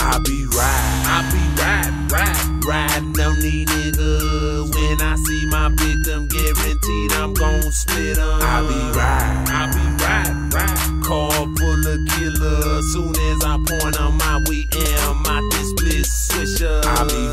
I be riding on these niggas. When I see my victim, guaranteed I'm gon' split 'em. I be riding, car full of killers. Soon as I point 'em out, we out this split swisher. I be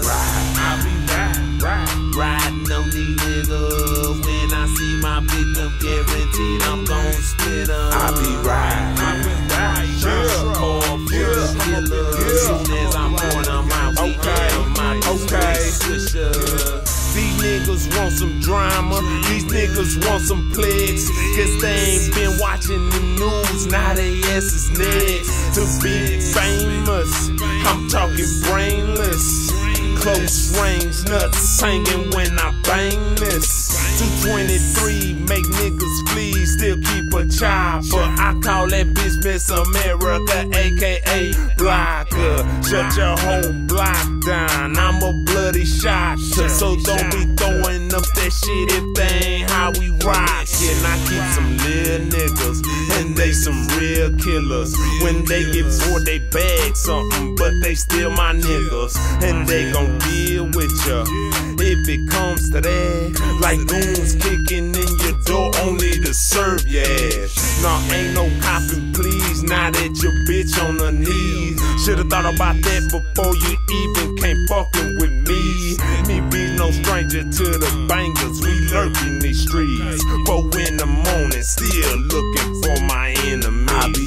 riding on these niggas. When I see my victim, guaranteed I'm gon' split 'em. I be riding, car full of killers. Soon as I point 'em out, we out this split swisher. These niggas want some drama, these niggas want some clicks. Guess they ain't been watching the news, now they ass is next to be famous. I'm talking brainless, close range, nuts hanging when I bang this. 223 make niggas flee, still keep a chopper. I call that bitch Miss America, aka Blocker. Shut your whole block down, I'm a bloody shot. So don't be throwing up that shit if they ain't how we rockin'. I keep some little niggas, and they some real killers. When they get bored, they bag something, but they still my niggas. And they gon' deal with ya if it comes to that. Like goons kicking in your door only to serve your ass. Nah, ain't no copping, please, now that your bitch on her knees. Should've thought about that before you even came fucking with me. Me be no stranger to the bangers, we lurk in these streets. 4 in the morning, still looking for my enemy. I be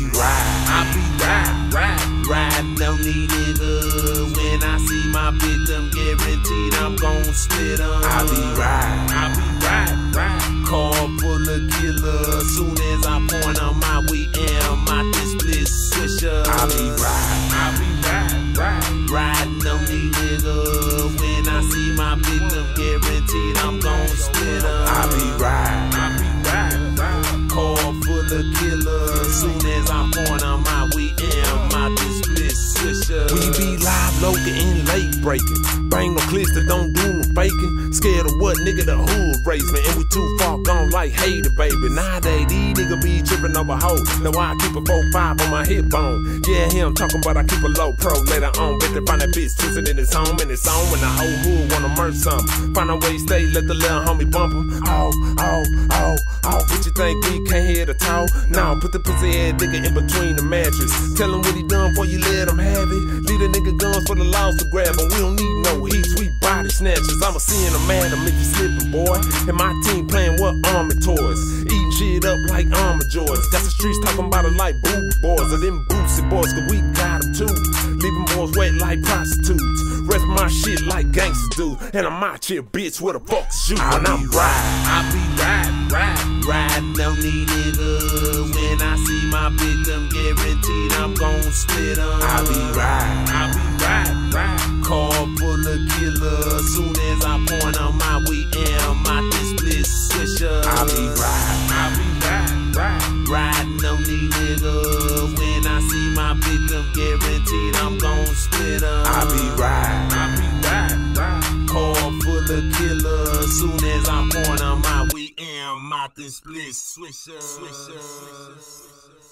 riding on these niggas. When I see my victim, guaranteed I'm gon' split 'em. I be riding, car full of killers. Soon as I point 'em out, we out this split swisher. I be riding on these niggas. When I see my victim, guaranteed I'm gon' split 'em. I be riding, car full of killers. Soon as I point 'em out, we out this split swisher. We be live, local, and late breaking. Bang no clicks that don't do no faking. Scared of what, nigga, the hood raised me. And we too far gone like hater, baby. Nowadays, these niggas be tripping over hoes. Now I keep a 4-5 on my hip bone. Yeah, him talking, but I keep a low pro. Later on, bet they find that bitch twisted in his home. And it's on when the whole hood wanna murder something. Find a way, stay, let the little homie bump him. What you think we can't hear the talk? Nah, put the pussy head nigga in between the mattress. Tell him what he done before you let him have it. Leave the nigga guns for the laws to grab him. We don't need no heat, we body snatchers. I'ma see him mad him if you slipping, boy. And my team playing with army toys. Eating shit up like armor joys. Got the streets talking about it like boo boys. Or them bootsy boys, cause we got them too. Leaving boys wet like prostitutes. Rest my shit like gangsters do. And I'm out here, bitch, where the fuck is you? When I'm riding on these niggas. When I see my victim, guaranteed I'm gon' split 'em. I be riding, car full of killers. Soon as I point 'em out, we out this split swisher. I be riding on these niggas. When I see my victim, guaranteed I'm gon' split 'em. I be riding, car full of killers. Soon as I point 'em out, we out this split swisher.